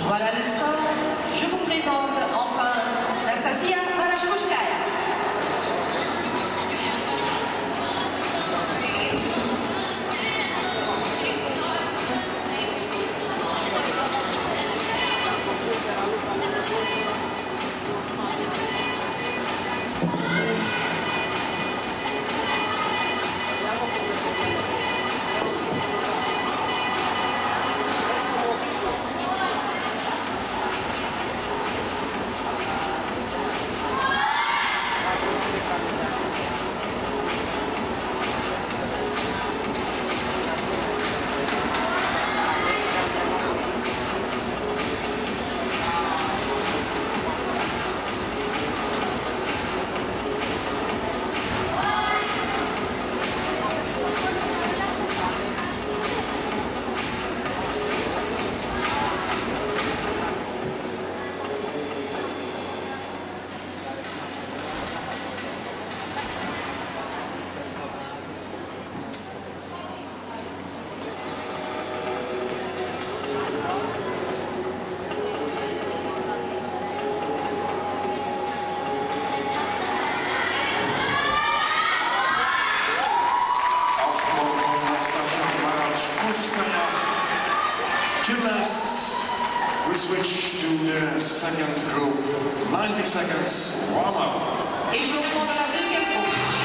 Voilà le score. Je vous présente enfin Nastasia Palashkouchkaya. Gymnasts, we switch to the second group. 90 seconds warm-up. Échauffement de la deuxième groupe.